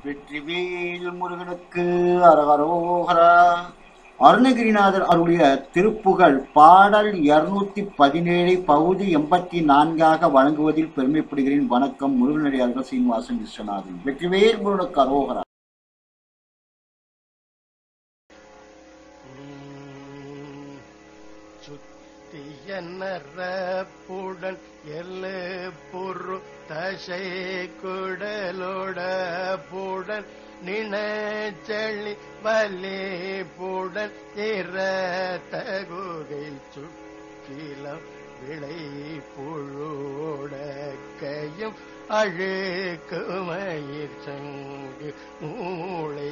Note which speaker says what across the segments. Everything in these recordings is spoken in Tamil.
Speaker 1: வெற்றிவேல் முருகனுக்கு அரகரோகரா. அருணகிரிநாதர் அருளிய திருப்புகழ் பாடல் 217 பகுதி 84 வழங்குவதில் பெருமைப்படுகிறேன். வணக்கம். முருகனடியார்கள் சீனிவாசன் விஸ்வநாதன். வெற்றிவேல் முருகனுக்கு அரோகரா.
Speaker 2: சுத்தியனரப்புடன் எல்லு புரு தசை குடலோட புடன் நினச்செளி வலி புடன் தகுகை சுக்கிலம் விளை புழுடக்கையும் அழுக்கு மயிர் சங்கு மூளை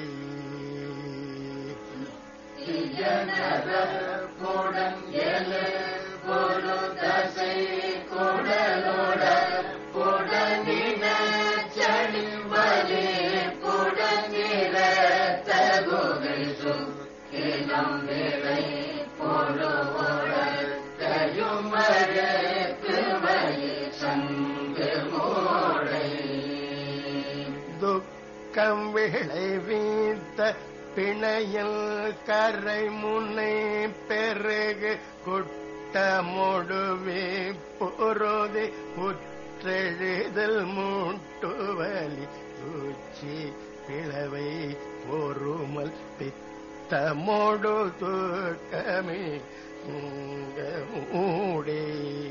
Speaker 3: புடன் எலு பொரு தசை குடலோட புடனின செளி வலி புடனிற தகுகை சுக்கிலம் விளை புழுவோட கையுமருக்கு மயிர் சங்கு மூளை
Speaker 2: துக்கம் விளைவித்த பிணையில் கரை முனை பெருகு குட்டமொடுவே பொருதி புற்றெழுதல் மூட்டுவலி உச்சி பிளவை பொறுமல் பித்தமொடு துக்கமே மூடே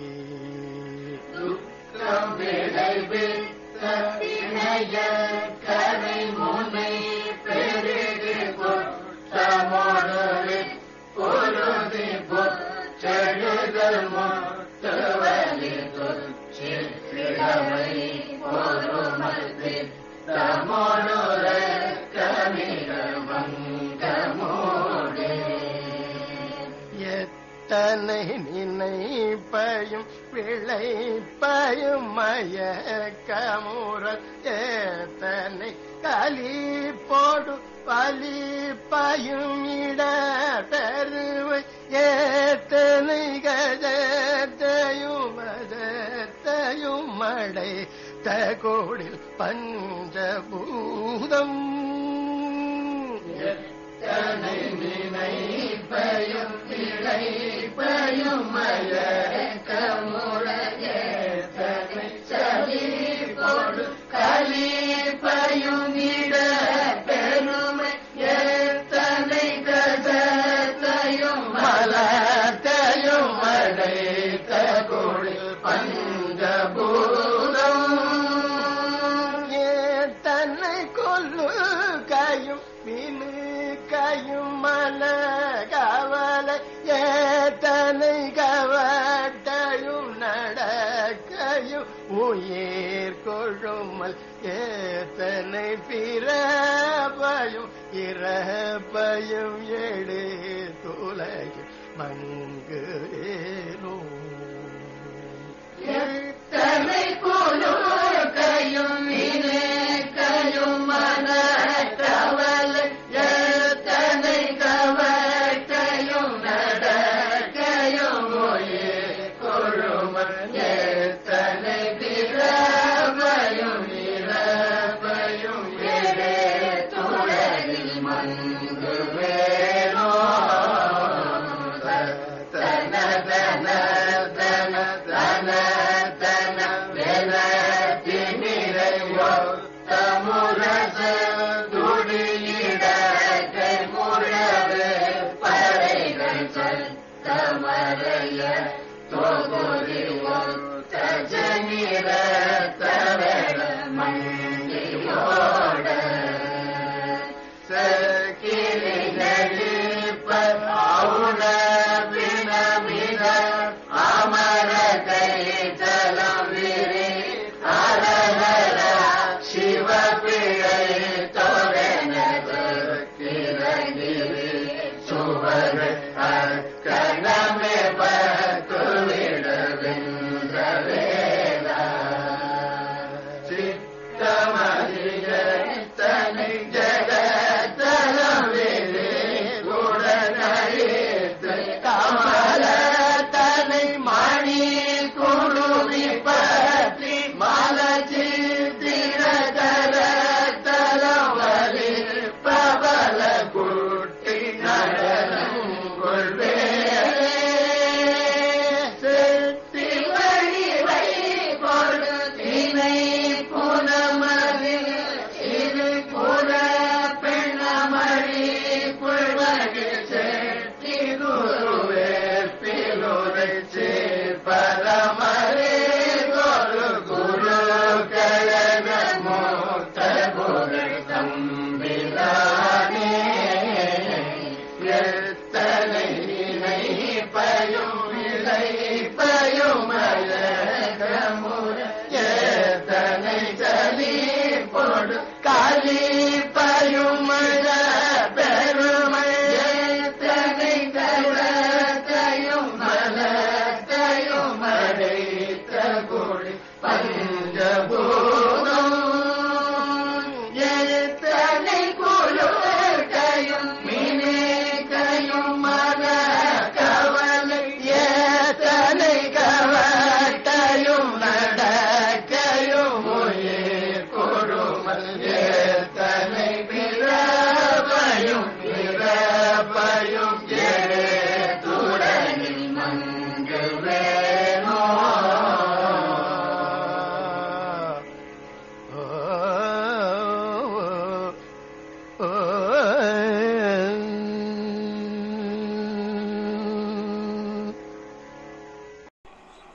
Speaker 3: துக்கம் விளைவித்த பிணைய கரை முனை பெருகு குட்டமொடுவே பொருதி புற்றெழுதல் மூட்டுவலி உச்சி பிளவை பொறுமல் பித்தமொடு
Speaker 2: எத்தனை நினைப்பையும் விளைப்பையும் மயக்கமுற எத்தனை கலிப்போடு பலிப்பையும் இட பெருவை ஏத்தனை கஜத்தையும் மதத்தையும் மடை தகோடில் பஞ்சபூதம்
Speaker 3: எத்தனை நினைப்பையும் இழைப்பையும் மயக்கமுற எத்தனை சலிப்போடு கலிப்பையும் இட பெருமை எத்தனை கஜத்தையும் மலத்தையும் அடைத்த கொடில் பஞ்சபூதம்
Speaker 2: ஏத்தனை கொல்லு கையும் வினு கையும் மன கவலை ஏத்தனை கவட்டையும் நடக்கையும் உயிர் கொழுமல் ஏத்தனை பிறப்பையும் இறப்பையும் எடு துலகில் மங்கு ஏனோ
Speaker 3: எத்தனை கொலு கையும் வினு கையும் மன கவலை எத்தனை கவட்டையும் நடக்கையும் உயிர் கொழுமல் எத்தனை பிறப்பையும் இறப்பையும் எடே துலகில் மங்கு வேணோ தன தன தன தன தன வென திமிரையோ தமுரச துடியிட கைமுழவே பறைகள் சொல் தமரைய தொகுதியோ தஜனிர தவள மங்கியோட சகிலி நடிப்ப ஆவுண பிணமித அமர கை தலம் விரி அரஹர சிவ பிழை தோரண கிரகிரி சுவர் கணமே பக்குவிட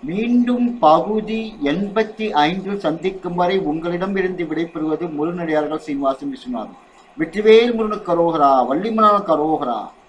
Speaker 1: மீண்டும் பகுதி 85 சந்திக்கும் வரை உங்களிடமிருந்து விடைபெறுவது முழுநடிகார்கள் சீனிவாசன் விஸ்வநாதன். வெற்றிவேல் முருகனுக்கு கரோகரா, வள்ளிமலால் கரோகரா.